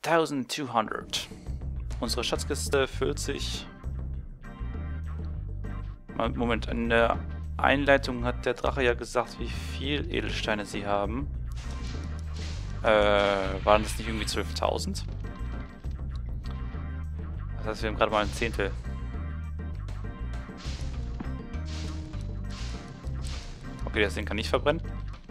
1200. Unsere Schatzkiste füllt sich. Moment, in der Einleitung hat der Drache ja gesagt, wie viel Edelsteine sie haben. Waren das nicht irgendwie 12.000? Das heißt, wir haben gerade mal ein Zehntel. Okay, das Ding kann nicht verbrennen.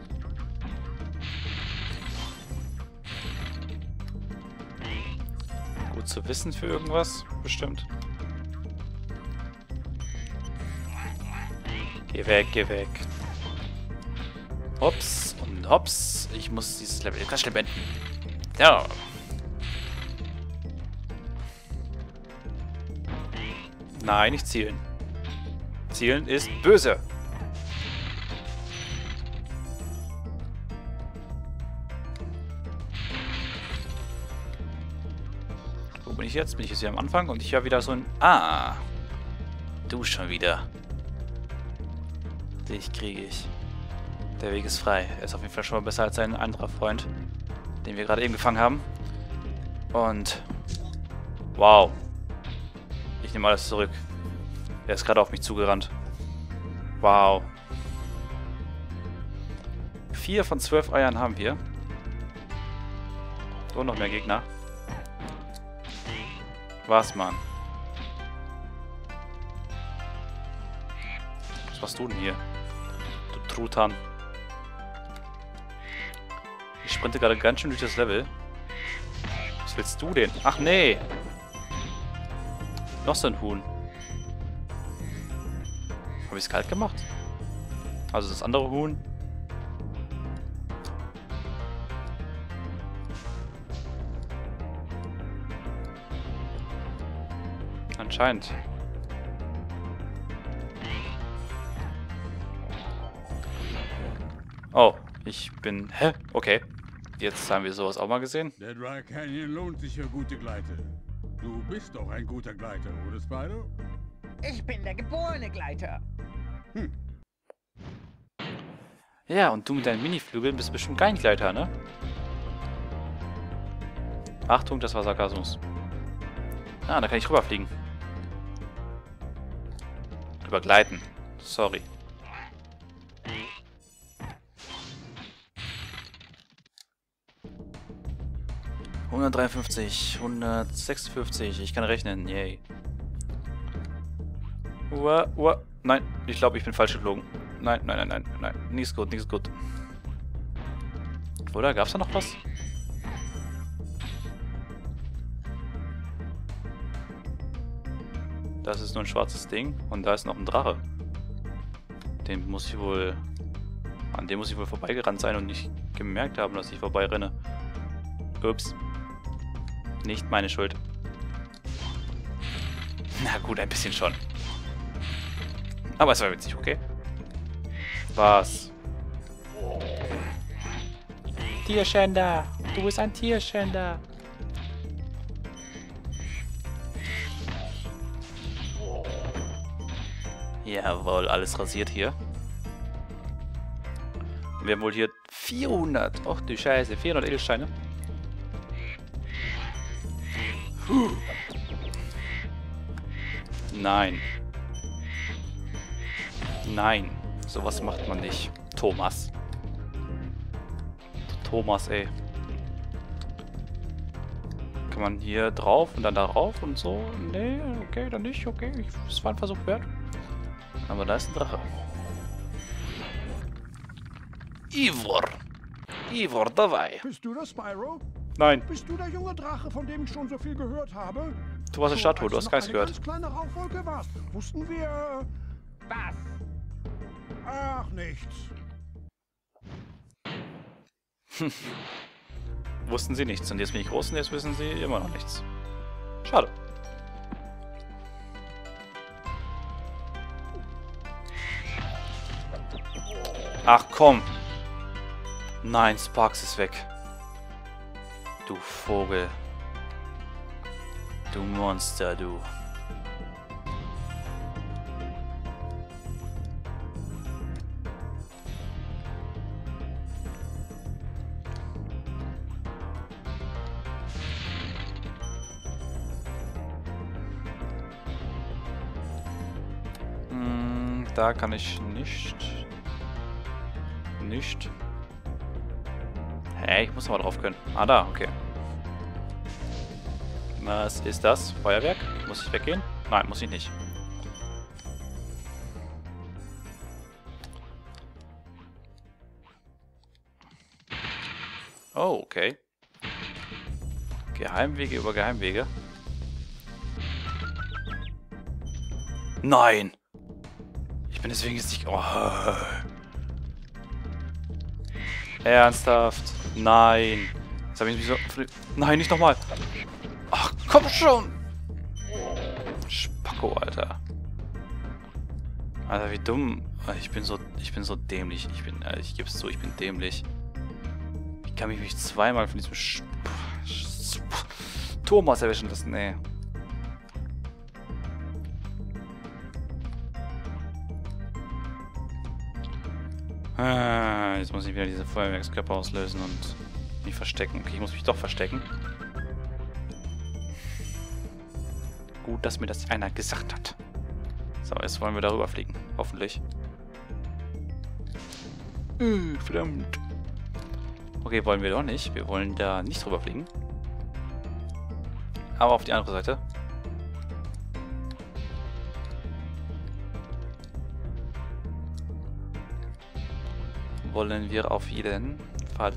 Gut zu wissen für irgendwas, bestimmt. Geh weg, geh weg. Hops und hops. Ich muss dieses Level ganz schnell beenden. Ja. Nein, nicht zielen. Zielen ist böse. Wo bin ich jetzt? Bin ich jetzt hier am Anfang? Und ich höre wieder so ein... Ah. Du schon wieder. Dich kriege ich. Der Weg ist frei. Er ist auf jeden Fall schon mal besser als ein anderer Freund, den wir gerade eben gefangen haben. Und... Wow. Ich nehme alles zurück. Er ist gerade auf mich zugerannt. Wow. 4 von 12 Eiern haben wir. Und noch mehr Gegner. Was, Mann? Was machst du denn hier? Du Truthahn. Ich sprinte gerade ganz schön durch das Level. Was willst du denn? Ach nee! Noch so ein Huhn. Habe ich es kalt gemacht? Also das andere Huhn. Anscheinend. Oh, ich bin... Hä? Okay. Jetzt haben wir sowas auch mal gesehen. Der Dry Canyon lohnt sich für gute Gleiter. Du bist doch ein guter Gleiter, oder Spider? Ich bin der geborene Gleiter. Ja, und du mit deinen Miniflügeln bist bestimmt kein Gleiter, ne? Achtung, das war Sarkasmus. Ah, da kann ich rüberfliegen. Übergleiten. Sorry. ...153, 156, ich kann rechnen, yay. Nein, ich glaube, ich bin falsch geflogen. Nein, nein, nein, nein, nein, nichts gut, nichts gut. Oder, gab's da noch was? Das ist nur ein schwarzes Ding und da ist noch ein Drache. Den muss ich wohl... An dem muss ich wohl vorbeigerannt sein und nicht gemerkt haben, dass ich vorbeirenne. Ups. Nicht meine Schuld. Na gut, ein bisschen schon. Aber es war witzig, okay? Was? Tierschänder! Du bist ein Tierschänder! Jawohl, alles rasiert hier. Wir haben wohl hier 400. Och du Scheiße, 400 Edelsteine. Nein. Nein. Sowas macht man nicht. Thomas. Thomas, ey. Kann man hier drauf und dann darauf und so? Nee, okay, dann nicht. Okay, es war ein Versuch wert. Aber da ist ein Drache. Ivor. Ivor, dabei. Bist du das, Spyro? Nein. Bist du der junge Drache, von dem ich schon so viel gehört habe? Du warst eine Statue, du hast Als keins du noch eine gehört. ganz kleine Rauchwolke warst, wussten wir... Was? Ach, nichts. Wussten sie nichts. Und jetzt bin ich groß und jetzt wissen sie immer noch nichts. Schade. Ach komm. Nein, Sparks ist weg. Du Vogel. Du Monster, du. Da kann ich nicht. Nicht. Hä, ich muss mal drauf können. Ah, da, okay. Was ist das? Feuerwerk? Muss ich weggehen? Nein, muss ich nicht. Oh, okay. Geheimwege über Geheimwege. Nein! Ich bin deswegen jetzt nicht... Oh. Ernsthaft? Nein. Jetzt habe ich mich so... Nein, nicht nochmal. Ach, komm schon! Spacko, Alter. Alter, wie dumm. Ich bin so dämlich. Ich gebe es zu, ich bin dämlich. Wie kann ich mich zweimal von diesem Thomas erwischen lassen? Nee. Jetzt muss ich wieder diese Feuerwerkskörper auslösen und mich verstecken. Okay, ich muss mich doch verstecken. Gut, dass mir das einer gesagt hat. So, jetzt wollen wir darüber fliegen. Hoffentlich. Verdammt. Okay, wollen wir doch nicht. Wir wollen da nicht drüber fliegen. Aber auf die andere Seite. Wollen wir auf jeden Fall.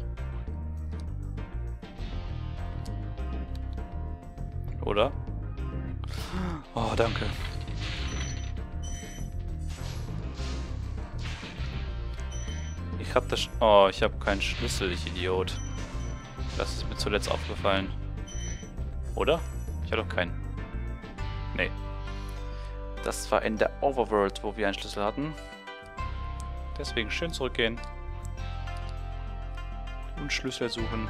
Oder? Oh, danke. Ich hab das... Oh, ich habe keinen Schlüssel, ich Idiot. Das ist mir zuletzt aufgefallen. Oder? Ich habe doch keinen. Nee. Das war in der Overworld, wo wir einen Schlüssel hatten. Deswegen schön zurückgehen. Und Schlüssel suchen.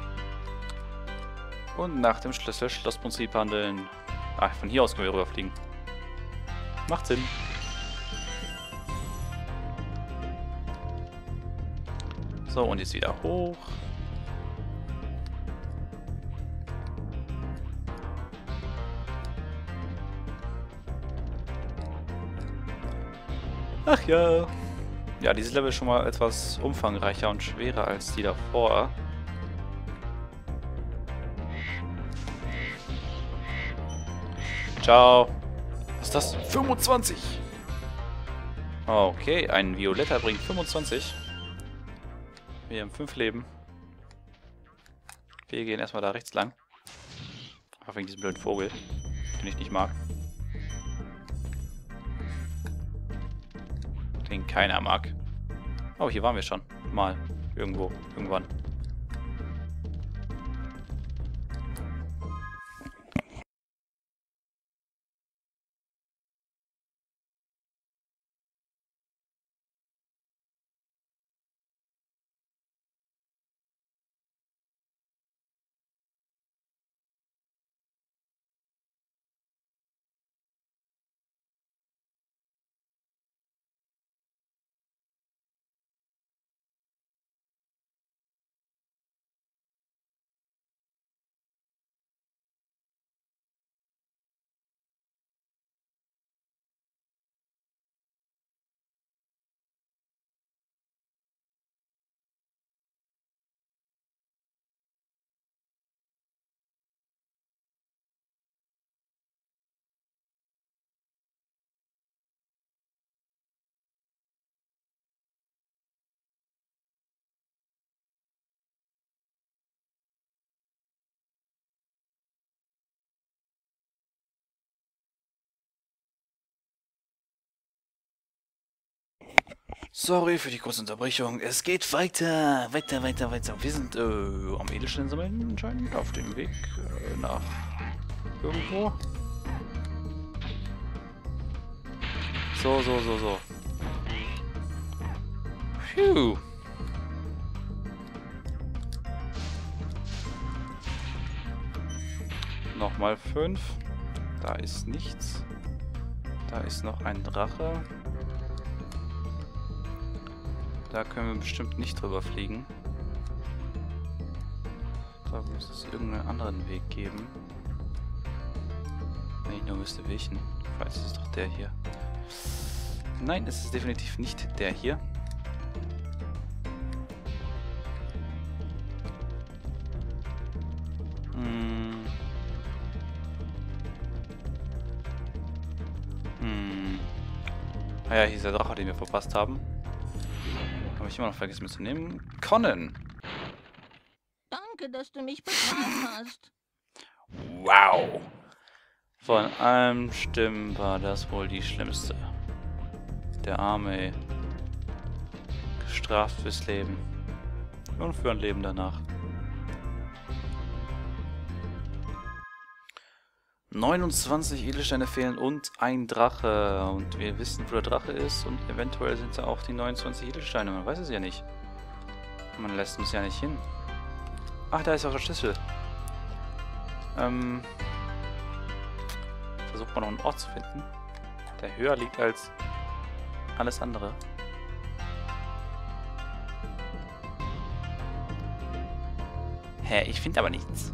Und nach dem Schlüssel-Schloss-Prinzip handeln. Ach, von hier aus können wir rüberfliegen. Macht Sinn. So, und jetzt wieder hoch. Ach ja. Ja, dieses Level ist schon mal etwas umfangreicher und schwerer als die davor. Ciao. Was ist das? 25! Okay, ein Violetter bringt 25. Wir haben 5 Leben. Wir gehen erstmal da rechts lang. Einfach wegen diesem blöden Vogel, den ich nicht mag. Den keiner mag. Oh, hier waren wir schon. Mal. Irgendwo. Irgendwann. Sorry für die kurze Unterbrechung. Es geht weiter. Weiter. Wir sind am Edelstein sammeln anscheinend auf dem Weg nach irgendwo. So. Phew. Nochmal 5. Da ist nichts. Da ist noch ein Drache. Da können wir bestimmt nicht drüber fliegen. Da muss es irgendeinen anderen Weg geben. Wenn ich nur wüsste welchen. Falls ist es doch der hier. Nein, es ist definitiv nicht der hier. Ah ja, hier ist der Drache, den wir verpasst haben. Habe ich immer noch vergessen mitzunehmen. Conan! Danke, dass du mich begraben hast. Wow! Von allen Stimmen war das wohl die schlimmste. Der Arme, ey. Gestraft fürs Leben. Und für ein Leben danach. 29 Edelsteine fehlen und ein Drache. Und wir wissen, wo der Drache ist. Und eventuell sind da auch die 29 Edelsteine. Man weiß es ja nicht. Man lässt uns ja nicht hin. Ach, da ist auch der Schlüssel. Versucht man noch einen Ort zu finden, der höher liegt als alles andere. Hä, ich finde aber nichts.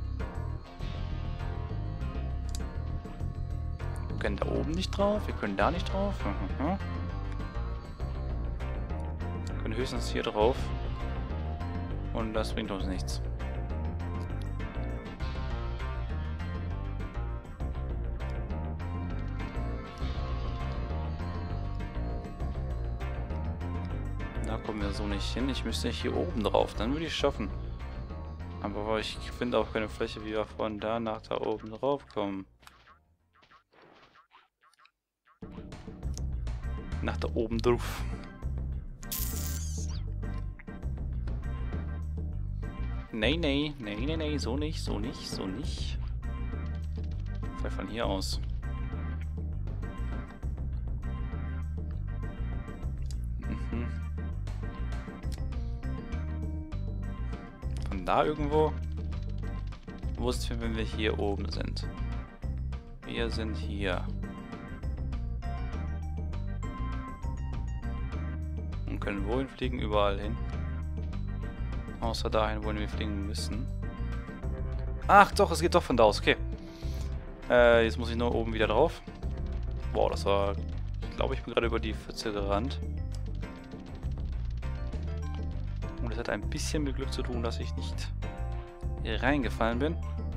Wir können da oben nicht drauf, wir können da nicht drauf. Wir können höchstens hier drauf. Und das bringt uns nichts. Da kommen wir so nicht hin. Ich müsste hier oben drauf, dann würde ich es schaffen. Aber ich finde auch keine Fläche, wie wir von da nach da oben drauf kommen. Nach da oben drauf. Nee, nee, nee, nee, nee, so nicht, so nicht, so nicht. Vielleicht von hier aus. Von da irgendwo? Wo ist es, wenn wir hier oben sind? Wir sind hier. Und können wohin fliegen? Überall hin. Außer dahin, wohin wir fliegen müssen. Ach doch, es geht doch von da aus. Okay. Jetzt muss ich nur oben wieder drauf. Boah, das war... Ich glaube, ich bin gerade über die Pfütze gerannt. Und es hat ein bisschen mit Glück zu tun, dass ich nicht hier reingefallen bin.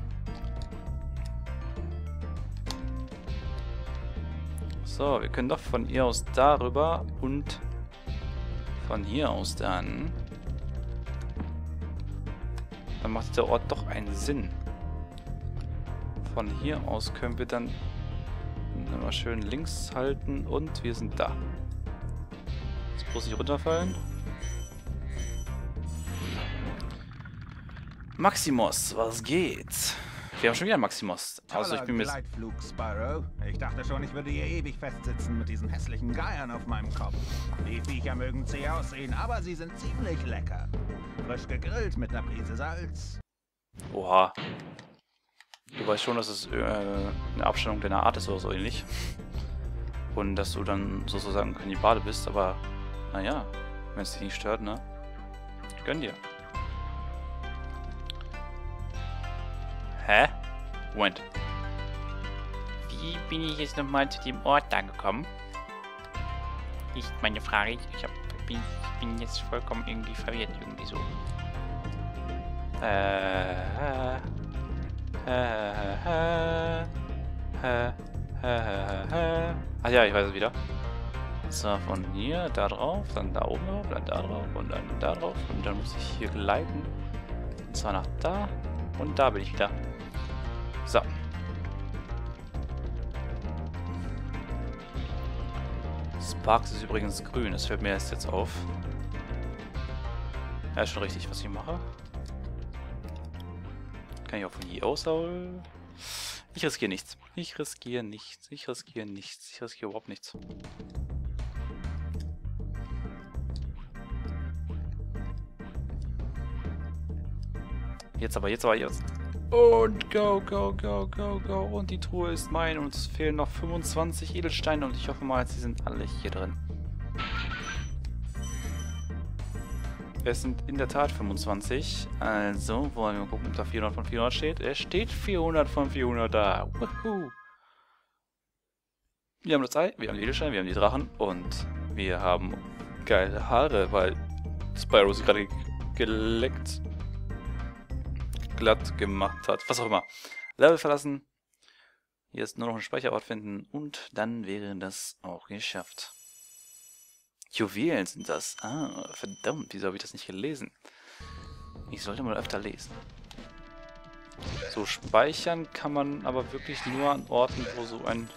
So, wir können doch von hier aus darüber und von hier aus dann... Dann macht der Ort doch einen Sinn. Von hier aus können wir dann mal schön links halten und wir sind da. Jetzt bloß nicht runterfallen. Maximus, was geht? Wir haben schon wieder einen Maximus. Also ich bin mir... Gleitflug, Spyro. Ich dachte schon, ich würde hier ewig festsitzen mit diesen hässlichen Geiern auf meinem Kopf. Die Viecher mögen zäh aussehen, aber sie sind ziemlich lecker. Frisch gegrillt mit einer Prise Salz. Oha. Du weißt schon, dass es eine Abstammung deiner Art ist oder so ähnlich. Und dass du dann sozusagen Kannibale bist, aber naja, wenn es dich nicht stört, ne? Gönn dir. Hä? Moment. Wie bin ich jetzt nochmal zu dem Ort angekommen? Ist meine Frage. Ich bin jetzt vollkommen irgendwie verwirrt, irgendwie so. Ach ja, ich weiß es wieder. So, von hier, da drauf, dann da oben drauf, dann da drauf und dann da drauf. Und dann muss ich hier gleiten. Und zwar nach da. Und da bin ich wieder. So. Sparks ist übrigens grün, das fällt mir erst jetzt auf. Ja, ist schon richtig, was ich mache. Kann ich auch von hier aus... Ich riskiere nichts. Ich riskiere nichts. Ich riskiere nichts. Ich riskiere überhaupt nichts. Jetzt aber, jetzt. Und go, go, go, go, go. Und die Truhe ist mein und es fehlen noch 25 Edelsteine und ich hoffe mal, sie sind alle hier drin. Es sind in der Tat 25. Also, wollen wir mal gucken, ob da 400 von 400 steht. Es steht 400 von 400 da. Woohoo. Wir haben das Ei, wir haben die Edelsteine, wir haben die Drachen und wir haben geile Haare, weil Spyro sie gerade geleckt, glatt gemacht hat. Was auch immer. Level verlassen. Hier ist nur noch ein Speicherort finden und dann wäre das auch geschafft. Juwelen sind das. Ah, verdammt, wieso habe ich das nicht gelesen? Ich sollte mal öfter lesen. So, speichern kann man aber wirklich nur an Orten, wo so ein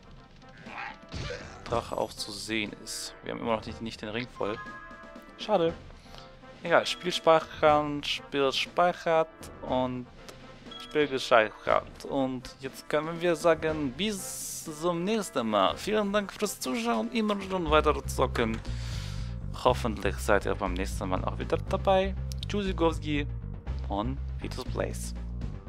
Drache auch zu sehen ist. Wir haben immer noch nicht den Ring voll. Schade. Egal, Spiel speichern, Spiel speichert und Spiel gespeichert. Und jetzt können wir sagen, bis zum nächsten Mal. Vielen Dank fürs Zuschauen, immer schon weiter zocken. Hoffentlich seid ihr beim nächsten Mal auch wieder dabei. Tschüssikowski und Vitus Place.